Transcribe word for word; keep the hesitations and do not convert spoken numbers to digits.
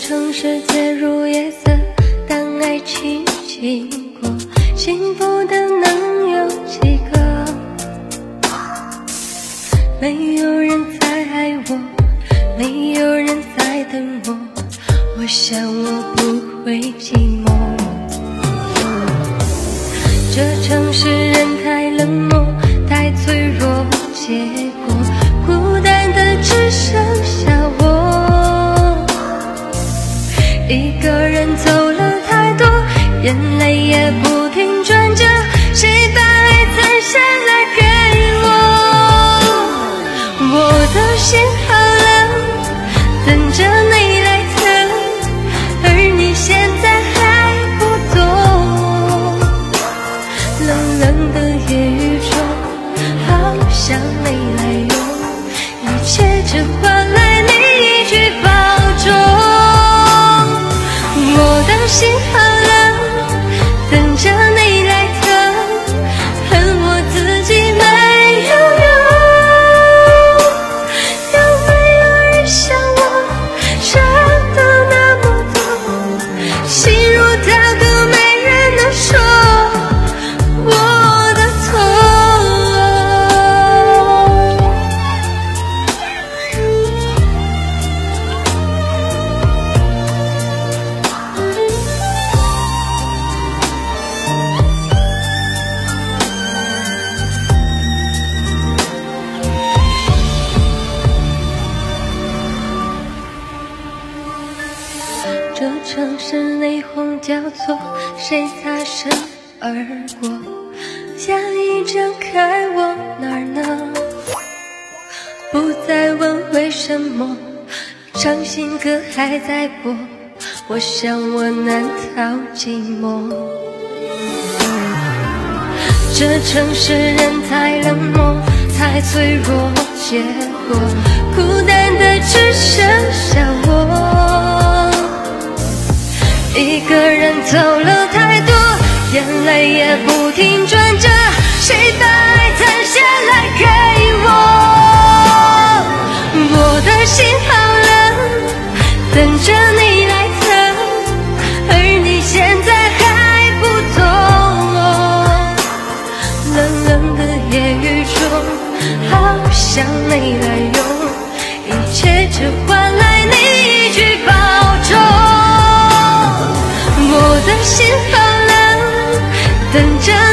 城市渐入夜色，当爱情经过，幸福的能有几个？没有人在爱我，没有人在等我，我想我不会寂寞。这城市人太冷漠，太脆弱，结果孤单的只剩下我。一个人走了太多，眼泪也不停转着，谁把爱攒下来给我？我的心好冷，等着你来疼，而你现在还不懂。冷冷的夜雨中，好想你来用一切，只换来你一句保重。我的心好冷，等着你来疼，恨我自己没有用。有没有人像我，真的那么多，心如刀割，没人能说我的错。这城市内红交错，谁擦身而过？家一睁开，我哪儿呢？不再问为什么，伤心歌还在播，我想我难逃寂寞。这城市人太冷漠，太脆弱，结果孤单的只剩下我。一个人走了太多，眼泪也不停转着，谁把爱攒下来给我？我的心好冷，等着你来疼，而你现在还不懂。冷冷的夜雨中，好想你来用一切，只换来你一句保重。我的心好冷，等着